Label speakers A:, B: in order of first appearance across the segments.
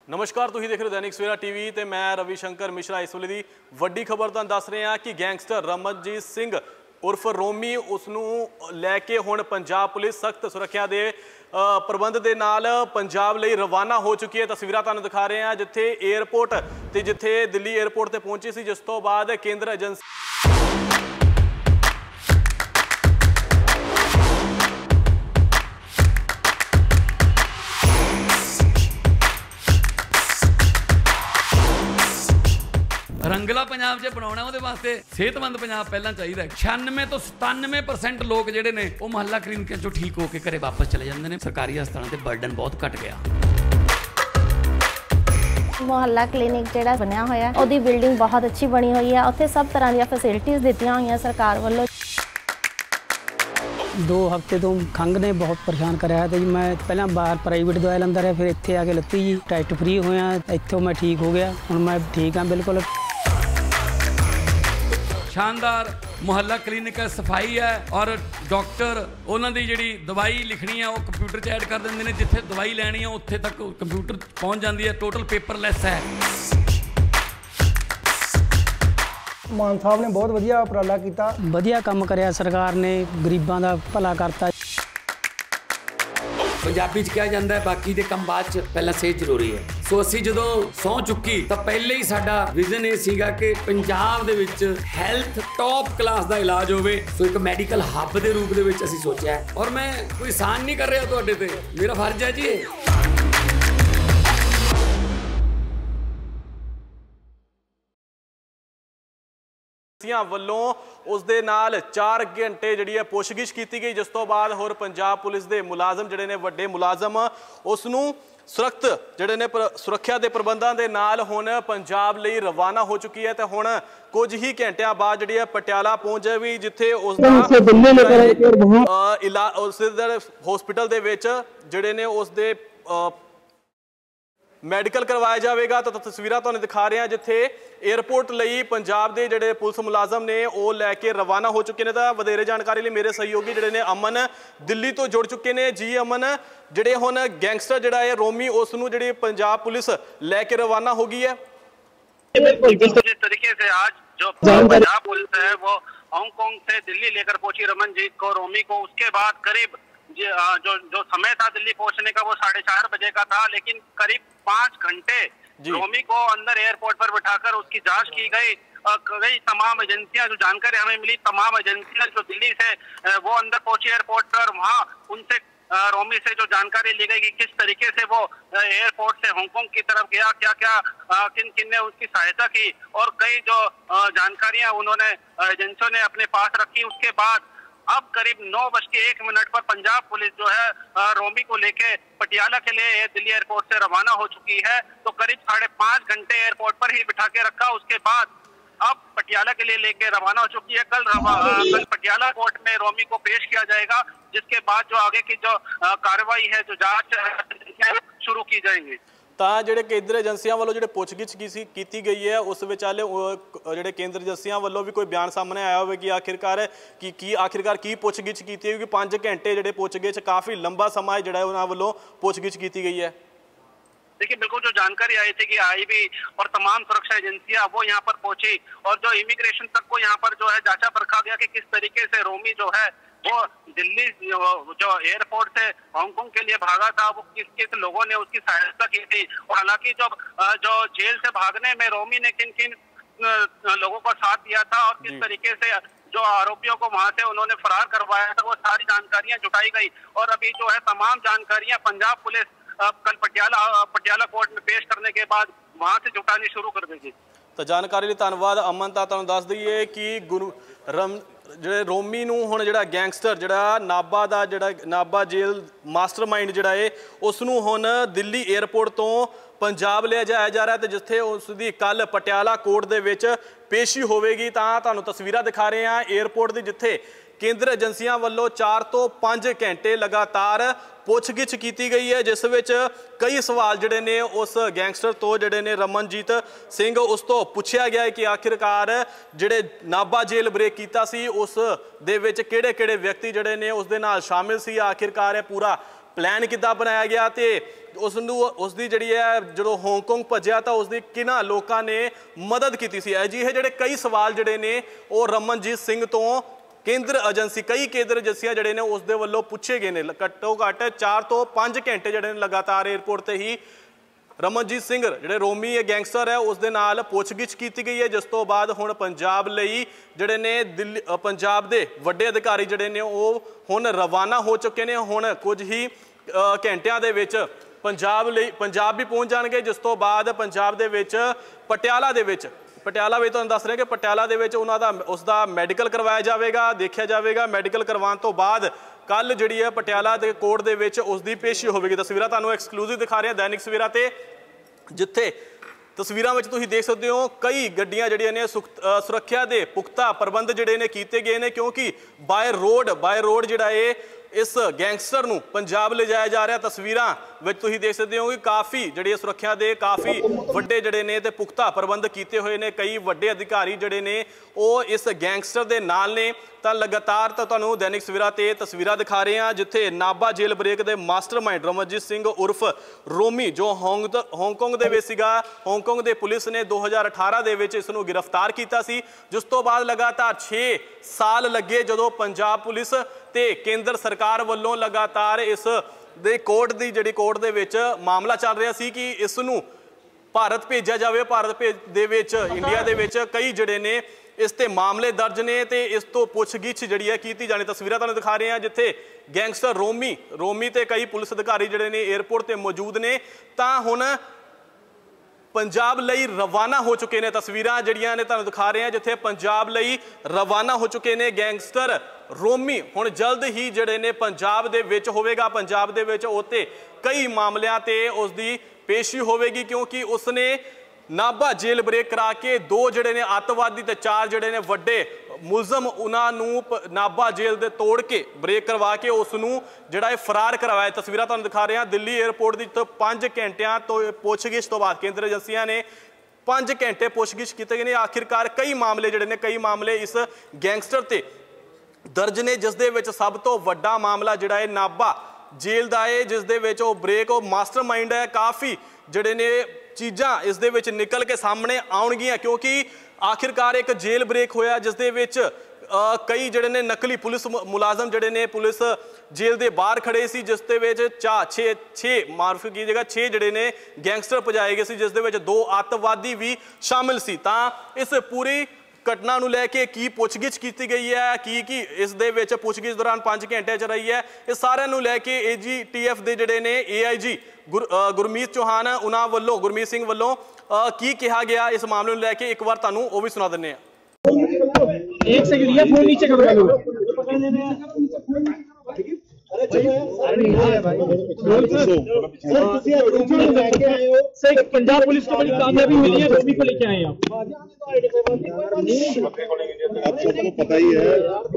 A: नमस्कार, तुसीं देख रहे हो दैनिक सवेरा टीवी ते मैं रविशंकर मिश्रा। इस वेले दी वड्डी खबर तुहानूं दस रहे हैं कि गैंगस्टर रमनजीत सिंह उर्फ रोमी उसनूं लैके हुण पंजाब पुलिस सख्त सुरक्षा दे प्रबंध दे नाल पंजाब लई रवाना हो चुकी है। तस्वीरां तुहानूं दिखा रहे हैं जिथे एयरपोर्ट ते जिथे दिल्ली एयरपोर्ट ते पहुंची सी, जिस तो बाद केंद्र एजेंसी
B: रंगला पंजाब च बनाउणा ਉਹਦੇ ਵਾਸਤੇ ਸਿਹਤਮੰਦ ਪੰਜਾਬ ਪਹਿਲਾਂ ਚਾਹੀਦਾ ਹੈ। 96 ਤੋਂ 97% ਲੋਕ ਜਿਹੜੇ ਨੇ ਉਹ ਮੁਹੱਲਾ ਕਲੀਨਿਕਾਂ ਚੋਂ ਠੀਕ ਹੋ ਕੇ ਘਰੇ ਵਾਪਸ ਚਲੇ ਜਾਂਦੇ ਨੇ। ਸਰਕਾਰੀ ਹਸਪਤਾਲਾਂ ਤੇ ਬਰਡਨ ਬਹੁਤ ਘਟ ਗਿਆ।
C: ਮੁਹੱਲਾ ਕਲੀਨਿਕ ਜਿਹੜਾ ਬਣਿਆ ਹੋਇਆ ਉਹਦੀ ਬਿਲਡਿੰਗ ਬਹੁਤ ਅੱਛੀ ਬਣੀ ਹੋਈ ਹੈ। ਉੱਥੇ ਸਭ ਤਰ੍ਹਾਂ ਦੀਆਂ ਫੈਸਿਲਿਟੀਆਂ ਦਿੱਤੀਆਂ ਹੋਈਆਂ ਸਰਕਾਰ ਵੱਲੋਂ।
D: 2 हफ्ते तो खंघ ने बहुत परेशान कराया तो जी मैं पहले बाहर प्राइवेट दवाई लंदा रहा, फिर इत्थे आके लत्ती जी टेस्ट फ्री होया, इत्थों मैं ठीक हो गया। हुण मैं ठीक हाँ बिल्कुल।
B: शानदार मुहल्ला क्लीनिक है, सफाई है और डॉक्टर उन्होंने जी दवाई लिखनी है वो कंप्यूटर च ऐड कर देंगे ने। जिथे दवाई लैनी है उत्थे तक कंप्यूटर पहुँच जाती है। टोटल पेपरलैस है।
E: मान साहब ने बहुत वधिया उपराला किया,
D: वधिया काम कराया सरकार ने, गरीबां दा भला करता।
B: पंजाबी च कहा जाता है बाकी दे काम बाद च, पहला सेहत जरूरी है। सो असी जो सौ चुकी तो पहले ही साडा विजन ये सीगा कि पंजाब दे विच हैल्थ टॉप क्लास दा इलाज होवे। सो एक मैडिकल हब दे रूप दे विच असी सोचा है और मैं कोई एहसान नहीं कर रहा तुहाडे ते, मेरा फर्ज है जी।
A: ਵੱਲੋਂ ਉਸ ਦੇ ਨਾਲ 4 ਘੰਟੇ ਜਿਹੜੀ ਹੈ ਪੁੱਛਗਿੱਛ ਕੀਤੀ ਗਈ, ਜਿਸ ਤੋਂ ਬਾਅਦ ਹੋਰ ਪੰਜਾਬ ਪੁਲਿਸ ਦੇ ਮੁਲਾਜ਼ਮ ਜਿਹੜੇ ਨੇ ਵੱਡੇ ਮੁਲਾਜ਼ਮ ਉਸ ਨੂੰ ਸੁਰੱਖਿਅਤ ਜਿਹੜੇ ਨੇ ਸੁਰੱਖਿਆ ਦੇ ਪ੍ਰਬੰਧਾਂ ਦੇ ਨਾਲ ਹੁਣ ਪੰਜਾਬ ਲਈ ਰਵਾਨਾ ਹੋ ਚੁੱਕੀ ਹੈ। ਤੇ ਹੁਣ ਕੁਝ ਹੀ ਘੰਟਿਆਂ ਬਾਅਦ ਜਿਹੜੀ ਹੈ ਪਟਿਆਲਾ ਪਹੁੰਚ ਜਾਵੇਗੀ, ਜਿੱਥੇ ਉਸ ਦਾ ਹਸਪੀਟਲ ਦੇ ਵਿੱਚ ਜਿਹੜੇ ਨੇ ਉਸ ਦੇ ਮੈਡੀਕਲ ਕਰਵਾਇਆ ਜਾਵੇਗਾ। ਤਾਂ ਤਸਵੀਰਾਂ ਤੁਹਾਨੂੰ ਦਿਖਾ ਰਹੇ ਹਾਂ ਜਿੱਥੇ ਏਅਰਪੋਰਟ ਲਈ ਪੰਜਾਬ ਦੇ ਜਿਹੜੇ ਪੁਲਿਸ ਮੁਲਾਜ਼ਮ ਨੇ ਉਹ ਲੈ ਕੇ ਰਵਾਨਾ ਹੋ ਚੁੱਕੇ ਨੇ। ਤਾਂ ਵਧੇਰੇ ਜਾਣਕਾਰੀ ਲਈ ਮੇਰੇ ਸਹਿਯੋਗੀ ਜਿਹੜੇ ਨੇ ਅਮਨ ਦਿੱਲੀ ਤੋਂ ਜੁੜ ਚੁੱਕੇ ਨੇ। ਜੀ ਅਮਨ, ਜਿਹੜੇ ਹੁਣ ਗੈਂਗਸਟਰ ਜਿਹੜਾ ਹੈ ਰੋਮੀ ਉਸ ਨੂੰ ਜਿਹੜੀ ਪੰਜਾਬ ਪੁਲਿਸ ਲੈ ਕੇ ਰਵਾਨਾ ਹੋ ਗਈ है।
F: जिस तरीके से आज जो पंजाब पुलिस है वो हांगकांग से दिल्ली लेकर पहुंची रमनजीत को, रोमी को, उसके बाद करीब जो समय था दिल्ली पहुंचने का वो 4:30 बजे का था, लेकिन करीब 5 घंटे रोमी को अंदर एयरपोर्ट पर बिठाकर उसकी जांच की गई। कई तमाम एजेंसियां, जो जानकारी हमें मिली, तमाम एजेंसियां जो दिल्ली से वो अंदर पहुंची एयरपोर्ट पर, वहां उनसे रोमी से जो जानकारी ली गई कि किस तरीके से वो एयरपोर्ट से हांगकांग की तरफ गया, क्या क्या किन किन ने उसकी सहायता की और कई जो जानकारियां उन्होंने एजेंसियों ने अपने पास रखी। उसके बाद अब करीब 9:01 पर पंजाब पुलिस जो है रोमी को लेके पटियाला के लिए दिल्ली एयरपोर्ट से रवाना हो चुकी है। तो करीब 5.5 घंटे एयरपोर्ट पर ही बिठा के रखा। उसके बाद अब पटियाला के लिए लेके रवाना हो चुकी है। कल पटियाला कोर्ट में रोमी को पेश किया जाएगा, जिसके बाद जो आगे की जो कार्रवाई है, जो जांच शुरू की जाएगी।
A: ਤਾਂ ਜਿਹੜੇ ਕੇਂਦਰ ਏਜੰਸੀਆਂ ਵੱਲੋਂ ਜਿਹੜੇ ਪੁੱਛਗਿੱਛ ਕੀਤੀ ਗਈ ਹੈ ਉਸ ਵਿੱਚ ਹਾਲੇ ਜਿਹੜੇ ਕੇਂਦਰ ਏਜੰਸੀਆਂ ਵੱਲੋਂ ਵੀ ਕੋਈ ਬਿਆਨ ਸਾਹਮਣੇ ਆਇਆ ਹੋਵੇ ਕਿ ਆਖਿਰਕਾਰ ਕੀ ਪੁੱਛਗਿੱਛ ਕੀਤੀ ਹੋਵੇਗੀ। 5 ਘੰਟੇ ਜਿਹੜੇ ਪੁੱਛਗਿੱਛ ਕਾਫੀ ਲੰਬਾ ਸਮਾਂ ਜਿਹੜਾ ਉਹਨਾਂ ਵੱਲੋਂ ਪੁੱਛਗਿੱਛ ਕੀਤੀ गई है।
F: देखिए, बिल्कुल जो जानकारी आई थी कि आईबी और तमाम सुरक्षा एजेंसियां वो यहाँ पर पहुंची और जो इमिग्रेशन तक को यहाँ पर जो है जांचा परखा गया कि किस तरीके से रोमी जो है वो दिल्ली जो एयरपोर्ट से हांगकांग के लिए भागा था, वो किस किस लोगों ने उसकी सहायता की थी। और हालांकि जो जेल से भागने में रोमी ने किन किन लोगों का साथ दिया था और किस तरीके से जो आरोपियों को वहां से उन्होंने फरार करवाया था, वो सारी जानकारियां जुटाई गई। और अभी जो है तमाम जानकारियां पंजाब पुलिस कल पटियाला कोर्ट में पेश करने के बाद वहां से जुटानी शुरू कर देगी।
A: तो जानकारी ਲਈ ਧੰਨਵਾਦ ਅਮਨ। ਤਾਂ ਤੁਹਾਨੂੰ ਦੱਸ ਦਈਏ ਕਿ ਜਿਹੜੇ ਰੋਮੀ ਨੂੰ ਹੁਣ ਜਿਹੜਾ ਗੈਂਗਸਟਰ ਜਿਹੜਾ ਨਾਭਾ ਜੇਲ੍ਹ ਮਾਸਟਰਮਾਈਂਡ ਜਿਹੜਾ ਹੈ ਉਸ ਨੂੰ ਹੁਣ ਦਿੱਲੀ 에ਅਰਪੋਰਟ ਤੋਂ ਪੰਜਾਬ ਲਿਆ ਜਾਇਆ ਜਾ ਰਿਹਾ ਤੇ ਜਿੱਥੇ ਉਸ ਦੀ ਕੱਲ ਪਟਿਆਲਾ ਕੋਰਟ ਦੇ ਵਿੱਚ ਪੇਸ਼ੀ ਹੋਵੇਗੀ। ਤਾਂ ਤੁਹਾਨੂੰ ਤਸਵੀਰਾਂ ਦਿਖਾ ਰਹੇ ਹਾਂ 에ਅਰਪੋਰਟ ਦੀ, ਜਿੱਥੇ ਕੇਂਦਰ ਏਜੰਸੀਆਂ ਵੱਲੋਂ 4 ਤੋਂ 5 ਘੰਟੇ ਲਗਾਤਾਰ ਪੁੱਛਗਿੱਛ ਕੀਤੀ ਗਈ ਹੈ, ਜਿਸ ਵਿੱਚ ਕਈ ਸਵਾਲ ਜਿਹੜੇ ਨੇ ਉਸ ਗੈਂਗਸਟਰ ਤੋਂ ਜਿਹੜੇ ਨੇ ਰਮਨਜੀਤ ਸਿੰਘ ਉਸ ਤੋਂ ਪੁੱਛਿਆ ਗਿਆ ਹੈ ਕਿ ਆਖਿਰਕਾਰ ਜਿਹੜੇ ਨਾਭਾ ਜੇਲ੍ਹ ਬ੍ਰੇਕ ਕੀਤਾ ਸੀ ਉਸ ਦੇ ਵਿੱਚ ਕਿਹੜੇ ਵਿਅਕਤੀ ਜਿਹੜੇ ਨੇ ਉਸ ਦੇ ਨਾਲ ਸ਼ਾਮਿਲ ਸੀ, ਆਖਿਰਕਾਰ ਇਹ ਪੂਰਾ ਪਲਾਨ ਕਿੱਦਾਂ ਬਣਾਇਆ ਗਿਆ ਤੇ ਉਸਦੀ ਜਿਹੜੀ ਹੈ ਜਦੋਂ ਹਾਂਗਕਾਂਗ ਭੱਜਿਆ ਤਾਂ ਉਸਦੀ ਕਿਹਨਾਂ ਲੋਕਾਂ ਨੇ ਮਦਦ ਕੀਤੀ ਸੀ। ਅਜਿਹੇ ਜਿਹੜੇ ਕਈ ਸਵਾਲ ਜਿਹੜੇ ਨੇ ਉਹ ਰਮਨਜੀਤ ਸਿੰਘ ਤੋਂ ਕੇਂਦਰ ਏਜੰਸੀ ਕਈ ਕੇਂਦਰ ਏਜੰਸੀਆਂ ਜਿਹੜੇ ਨੇ ਉਸ ਦੇ ਵੱਲੋਂ ਪੁੱਛੇ ਗਏ ਨੇ। ਘੱਟੋ ਘੱਟ 4 ਤੋਂ 5 ਘੰਟੇ ਜਿਹੜੇ ਨੇ ਲਗਾਤਾਰ ਏਅਰਪੋਰਟ ਤੇ ਹੀ ਰਮਨਜੀਤ ਸਿੰਘ ਜਿਹੜੇ ਰੋਮੀ ਇਹ ਗੈਂਗਸਟਰ ਹੈ ਉਸ ਦੇ ਨਾਲ ਪੁੱਛਗਿੱਛ ਕੀਤੀ ਗਈ ਹੈ, ਜਿਸ ਤੋਂ ਬਾਅਦ ਹੁਣ ਪੰਜਾਬ ਲਈ ਜਿਹੜੇ ਨੇ ਦਿੱਲੀ ਪੰਜਾਬ ਦੇ ਵੱਡੇ ਅਧਿਕਾਰੀ ਜਿਹੜੇ ਨੇ ਉਹ ਹੁਣ ਰਵਾਨਾ ਹੋ ਚੁੱਕੇ ਨੇ। ਹੁਣ ਕੁਝ ਹੀ ਘੰਟਿਆਂ ਦੇ ਵਿੱਚ ਪੰਜਾਬ ਵੀ ਪਹੁੰਚ ਜਾਣਗੇ, ਜਿਸ ਤੋਂ ਬਾਅਦ ਪੰਜਾਬ ਦੇ ਵਿੱਚ ਪਟਿਆਲਾ ਵਿੱਚ ਤੁਹਾਨੂੰ ਦੱਸ ਰਹੇ ਕਿ ਪਟਿਆਲਾ ਦੇ ਵਿੱਚ ਉਸਦਾ ਮੈਡੀਕਲ ਕਰਵਾਇਆ ਜਾਵੇਗਾ, ਦੇਖਿਆ ਜਾਵੇਗਾ। ਮੈਡੀਕਲ ਕਰਵਾਉਣ ਤੋਂ ਬਾਅਦ ਕੱਲ ਜਿਹੜੀ ਹੈ ਪਟਿਆਲਾ ਦੇ ਕੋਰਟ ਦੇ ਵਿੱਚ ਉਸਦੀ ਪੇਸ਼ੀ ਹੋਵੇਗੀ। ਤਸਵੀਰਾਂ ਤੁਹਾਨੂੰ ਐਕਸਕਲੂਸਿਵ ਦਿਖਾ ਰਹੇ ਹਾਂ ਦੈਨਿਕ ਸਵੇਰਾ ਤੇ, ਜਿੱਥੇ ਤਸਵੀਰਾਂ ਵਿੱਚ ਤੁਸੀਂ ਦੇਖ ਸਕਦੇ ਹੋ ਕਈ ਗੱਡੀਆਂ ਜਿਹੜੀਆਂ ਨੇ ਸੁਰੱਖਿਆ ਦੇ ਪੁਖਤਾ ਪ੍ਰਬੰਧ ਜਿਹੜੇ ਨੇ ਕੀਤੇ ਗਏ ਨੇ, ਕਿਉਂਕਿ ਬਾਏ ਰੋਡ ਜਿਹੜਾ ਇਹ ਇਸ ਗੈਂਗਸਟਰ ਨੂੰ ਪੰਜਾਬ ਲਿਜਾਇਆ ਜਾ ਰਿਹਾ। ਤਸਵੀਰਾਂ ਵਿੱਚ ਤੁਸੀਂ ਦੇਖ ਸਕਦੇ ਹੋ ਕਿ ਕਾਫੀ ਜਿਹੜੀ ਸੁਰੱਖਿਆ ਦੇ ਕਾਫੀ ਵੱਡੇ ਜਿਹੜੇ ਨੇ ਤੇ ਪੁਖਤਾ ਪ੍ਰਬੰਧ ਕੀਤੇ ਹੋਏ ਨੇ। ਕਈ ਵੱਡੇ ਅਧਿਕਾਰੀ ਜਿਹੜੇ ਨੇ ਉਹ ਇਸ ਗੈਂਗਸਟਰ ਦੇ ਨਾਲ ਨੇ। ਤਾਂ ਲਗਾਤਾਰ ਤੁਹਾਨੂੰ ਦੈਨਿਕ ਸਵੇਰਾ ਤੇ ਤਸਵੀਰਾਂ ਦਿਖਾ ਰਹੇ ਹਾਂ, ਜਿੱਥੇ ਨਾਭਾ ਜੇਲ੍ਹ ਬ੍ਰੇਕ ਦੇ ਮਾਸਟਰਮਾਈਂਡ ਰਮਨਜੀਤ ਸਿੰਘ ਉਰਫ ਰੋਮੀ ਜੋ ਹਾਂਗਕਾਂਗ ਦੇ ਵਿੱਚ ਸੀਗਾ, ਹਾਂਗਕਾਂਗ ਦੇ ਪੁਲਿਸ ਨੇ 2018 ਦੇ ਵਿੱਚ ਇਸ ਨੂੰ ਗ੍ਰਿਫਤਾਰ ਕੀਤਾ ਸੀ, ਜਿਸ ਤੋਂ ਬਾਅਦ ਲਗਾਤਾਰ 6 ਸਾਲ ਲੱਗੇ ਜਦੋਂ ਪੰਜਾਬ ਪੁਲਿਸ ਤੇ ਕੇਂਦਰ ਸਰਕਾਰ ਵੱਲੋਂ ਲਗਾਤਾਰ ਇਸ ਦੇ ਕੋਰਟ ਦੇ ਵਿੱਚ ਮਾਮਲਾ ਚੱਲ ਰਿਹਾ ਸੀ ਕਿ ਇਸ ਨੂੰ ਭਾਰਤ ਭੇਜਿਆ ਜਾਵੇ। ਭਾਰਤ ਦੇ ਵਿੱਚ ਇੰਡੀਆ ਦੇ ਵਿੱਚ ਕਈ ਜਿਹੜੇ ਨੇ ਇਸ ਤੇ ਮਾਮਲੇ ਦਰਜ ਨੇ ਤੇ ਇਸ ਤੋਂ ਪੁੱਛਗਿੱਛ ਜਿਹੜੀ ਹੈ ਕੀਤੀ ਜਾਣੀ। ਤਸਵੀਰਾਂ ਤੁਹਾਨੂੰ ਦਿਖਾ ਰਹੇ ਹਾਂ ਜਿੱਥੇ ਗੈਂਗਸਟਰ ਰੋਮੀ ਤੇ ਕਈ ਪੁਲਿਸ ਅਧਿਕਾਰੀ ਜਿਹੜੇ ਨੇ ਏਅਰਪੋਰਟ ਤੇ ਮੌਜੂਦ ਨੇ, ਤਾਂ ਹੁਣ ਪੰਜਾਬ ਲਈ ਰਵਾਨਾ ਹੋ ਚੁੱਕੇ ਨੇ। ਤਸਵੀਰਾਂ ਜਿਹੜੀਆਂ ਨੇ ਤੁਹਾਨੂੰ ਦਿਖਾ ਰਹੇ ਹਾਂ ਜਿੱਥੇ ਪੰਜਾਬ ਲਈ ਰਵਾਨਾ ਹੋ ਚੁੱਕੇ ਨੇ ਗੈਂਗਸਟਰ ਰੋਮੀ। ਹੁਣ ਜਲਦ ਹੀ ਜਿਹੜੇ ਨੇ ਪੰਜਾਬ ਦੇ ਵਿੱਚ ਹੋਵੇਗਾ। ਪੰਜਾਬ ਦੇ ਵਿੱਚ ਉੱਤੇ ਕਈ ਮਾਮਲਿਆਂ ਤੇ ਉਸ ਦੀ ਪੇਸ਼ੀ ਹੋਵੇਗੀ, ਕਿਉਂਕਿ ਉਸਨੇ ਨਾਭਾ ਜੇਲ੍ਹ ਬ੍ਰੇਕ ਕਰਾ ਕੇ 2 ਜਿਹੜੇ ਨੇ ਅੱਤਵਾਦੀ ਤੇ 4 ਜਿਹੜੇ ਨੇ ਵੱਡੇ ਮੁਲਜ਼ਮ ਉਹਨਾਂ ਨੂੰ ਨਾਭਾ ਜੇਲ੍ਹ ਦੇ ਤੋੜ ਕੇ ਬ੍ਰੇਕ ਕਰਵਾ ਕੇ ਉਸ ਨੂੰ ਜਿਹੜਾ ਇਹ ਫਰਾਰ ਕਰਵਾਇਆ। ਤਸਵੀਰਾਂ ਤੁਹਾਨੂੰ ਦਿਖਾ ਰਹੇ ਹਾਂ ਦਿੱਲੀ ਏਅਰਪੋਰਟ ਦੀ 5 ਘੰਟਿਆਂ ਤੋਂ ਪੁੱਛਗਿੱਛ ਤੋਂ ਬਾਅਦ ਕੇਂਦਰ ਏਜੰਸੀਆਂ ਨੇ 5 ਘੰਟੇ ਪੁੱਛਗਿੱਛ ਕੀਤੇ ਗਏ ਨੇ। ਆਖਿਰਕਾਰ ਕਈ ਮਾਮਲੇ ਇਸ ਗੈਂਗਸਟਰ ਤੇ ਦਰਜ ਨੇ, ਜਿਸ ਦੇ ਵਿੱਚ ਸਭ ਤੋਂ ਵੱਡਾ ਮਾਮਲਾ ਜਿਹੜਾ ਹੈ ਨਾਭਾ ਜੇਲ੍ਹ ਦਾ ਹੈ, ਜਿਸ ਦੇ ਵਿੱਚ ਉਹ ਮਾਸਟਰਮਾਈਂਡ ਹੈ। ਕਾਫੀ ਜਿਹੜੇ ਨੇ ਚੀਜ਼ਾਂ ਇਸ ਦੇ ਵਿੱਚ ਨਿਕਲ ਕੇ ਸਾਹਮਣੇ ਆਉਣਗੀਆਂ, ਕਿਉਂਕਿ ਆਖਿਰਕਾਰ ਇੱਕ ਜੇਲ੍ਹ ਬ੍ਰੇਕ ਹੋਇਆ ਜਿਸ ਦੇ ਵਿੱਚ ਕਈ ਜਿਹੜੇ ਨੇ ਨਕਲੀ ਪੁਲਿਸ ਮੁਲਾਜ਼ਮ ਜਿਹੜੇ ਨੇ ਪੁਲਿਸ ਜੇਲ੍ਹ ਦੇ ਬਾਹਰ ਖੜੇ ਸੀ, ਜਿਸ ਦੇ ਵਿੱਚ 6 ਜਿਹੜੇ ਨੇ ਗੈਂਗਸਟਰ ਭਜਾਏ ਗਏ ਸੀ, ਜਿਸ ਦੇ ਵਿੱਚ 2 ਅੱਤਵਾਦੀ ਵੀ ਸ਼ਾਮਿਲ ਸੀ। ਤਾਂ ਇਸ ਪੂਰੀ ਘਟਨਾ ਨੂੰ ਲੈ ਕੇ ਕੀ ਪੁੱਛਗਿੱਛ ਕੀਤੀ ਗਈ ਹੈ, ਕੀ ਇਸ ਦੇ ਵਿੱਚ ਪੁੱਛਗਿੱਛ ਦੌਰਾਨ 5 ਘੰਟੇ ਚ ਰਹੀ ਹੈ, ਇਹ ਸਾਰਿਆਂ ਨੂੰ ਲੈ ਕੇ AGTF ਦੇ ਜਿਹੜੇ ਨੇ AIG ਗੁਰਮੀਤ ਸਿੰਘ ਵੱਲੋਂ ਕੀ ਕਿਹਾ ਗਿਆ ਇਸ ਮਾਮਲੇ ਨੂੰ ਲੈ ਕੇ ਇੱਕ ਵਾਰ ਤੁਹਾਨੂੰ ਉਹ ਵੀ ਸੁਣਾ ਦਿੰਦੇ ਹਾਂ।
G: पंजाब पुलिस को बड़ी कामयाबी मिली है, रोमी को लेके आए हैं
H: आप सबको पता ही है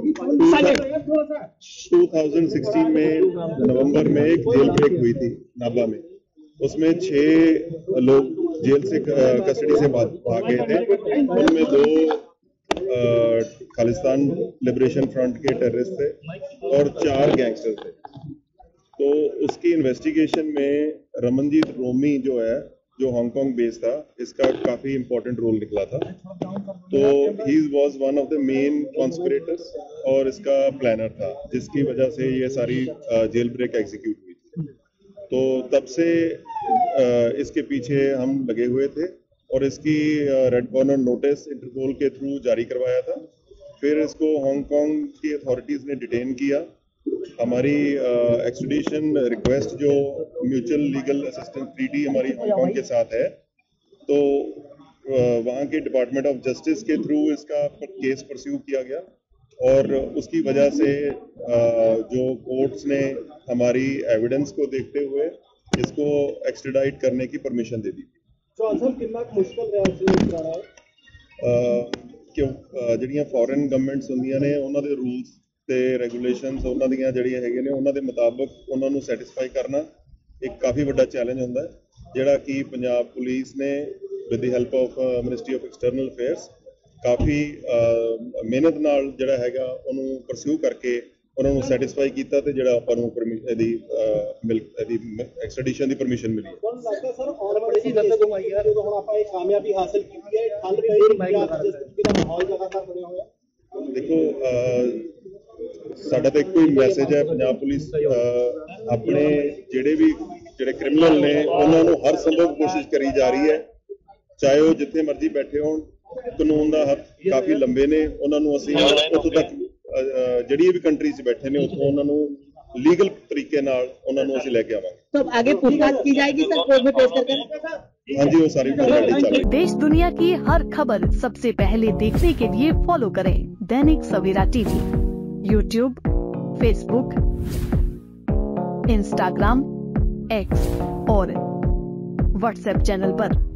H: 2016 में नवंबर में एक जेल ब्रेक हुई थी नाभा में। उसमें 6 लोग जेल से कस्टडी से भाग गए थे। उनमें 2 खालिस्तान लिबरेशन फ्रंट के टेररिस्ट थे और 4 गैंगस्टर थे। तो उसकी इन्वेस्टिगेशन में रमनजीत रोमी जो है, जो हांगकांग बेस था, इसका काफी इंपॉर्टेंट रोल निकला था। तो he was one of the main conspirators और इसका प्लानर था, जिसकी वजह से ये सारी जेल ब्रेक एग्जीक्यूट हुई थी। तो तब से इसके पीछे हम लगे हुए थे और इसकी रेड कॉर्नर नोटिस इंटरपोल के थ्रू जारी करवाया था। फिर इसको हांगकांग की अथॉरिटीज़ ने डिटेन किया। हमारी एक्सट्रेडिशन रिक्वेस्ट जो म्यूचुअल लीगल असिस्टेंस ट्रीटी हमारी हांगकांग के साथ है, तो वहाँ के डिपार्टमेंट ऑफ जस्टिस के थ्रू इसका केस परस्यू किया गया और उसकी वजह से जो कोर्ट्स ने हमारी एविडेंस को देखते हुए इसको एक्सट्रेडाइट करने की परमिशन दे दी थी। ਜਿਹੜੀਆਂ ਫੋਰਨ ਗਵਰਨਮੈਂਟਸ ਹੁੰਦੀਆਂ ਨੇ ਉਹਨਾਂ ਦੇ ਰੂਲਸ ਤੇ ਰੈਗੂਲੇਸ਼ਨਸ ਉਹਨਾਂ ਦੀਆਂ ਜਿਹੜੀਆਂ ਹੈਗੇ ਨੇ ਉਹਨਾਂ ਦੇ ਮੁਤਾਬਕ ਉਹਨਾਂ ਨੂੰ ਸੈਟੀਸਫਾਈ ਕਰਨਾ ਇੱਕ ਕਾਫੀ ਵੱਡਾ ਚੈਲੰਜ ਹੁੰਦਾ ਹੈ, ਜਿਹੜਾ ਕਿ ਪੰਜਾਬ ਪੁਲਿਸ ਨੇ with the help of ministry of external affairs ਕਾਫੀ ਮਿਹਨਤ ਨਾਲ ਜਿਹੜਾ ਹੈਗਾ ਉਹਨੂੰ ਪਰਸਿਊ ਕਰਕੇ ਉਹਨਾਂ ਨੂੰ ਸੈਟੀਸਫਾਈ ਕੀਤਾ ਤੇ ਜਿਹੜਾ ਆਪਾਂ ਨੂੰ ਇਹਦੀ ਐਕਸਟ੍ਰੈਡੀਸ਼ਨ ਦੀ ਪਰਮਿਸ਼ਨ ਮਿਲੀ ਹੈ।
G: ਸਰ ਔਰ ਬੜੀ ਲੱਤ ਘੁਮਾਈ ਹੈ ਜਦੋਂ ਹੁਣ ਆਪਾਂ ਇਹ ਕਾਮਯਾਬੀ ਹਾਸਲ ਕੀਤੀ ਹੈ, ਠੰਡ ਪਈ ਜਿਸ ਤਰੀਕੇ ਦਾ ਮਾਹੌਲ ਲਗਾਤਾਰ ਬਣਿਆ ਹੋਇਆ।
H: ਦੇਖੋ ਸਾਡਾ ਤਾਂ ਇੱਕੋ ਹੀ ਮੈਸੇਜ ਹੈ, ਪੰਜਾਬ ਪੁਲਿਸ ਆਪਣੇ ਜਿਹੜੇ ਕ੍ਰਿਮੀਨਲ ਨੇ ਉਹਨਾਂ ਨੂੰ ਹਰ ਸੰਭਵ ਕੋਸ਼ਿਸ਼ ਕਰੀ ਜਾ ਰਹੀ ਹੈ, ਚਾਹੇ ਉਹ ਜਿੱਥੇ ਮਰਜ਼ੀ ਬੈਠੇ ਹੋਣ। ਕਾਨੂੰਨ ਦਾ ਹੱਥ ਕਾਫੀ ਲੰਬੇ ਨੇ, ਉਹਨਾਂ ਨੂੰ ਅਸੀਂ ਉੱਥੋਂ ਤੱਕ ਜਿਹੜੀ ਵੀ ਕੰਟਰੀ 'ਚ ਬੈਠੇ ਨੇ ਉੱਥੋਂ ਉਹਨਾਂ ਨੂੰ ਲੀਗਲ तरीके नाल उन्हां नूं असीं लेके आवांगे।
I: तो आगे पूछताछ की जाएगी सर कोर्ट में पेश करके?
H: हाँ जी, वो सारी फॉर्मेलिटी चल रही है।
J: देश दुनिया की हर खबर सबसे पहले देखने के लिए फॉलो करें Dainik Savera TV, YouTube, Facebook, Instagram, X और व्हाट्सएप चैनल पर।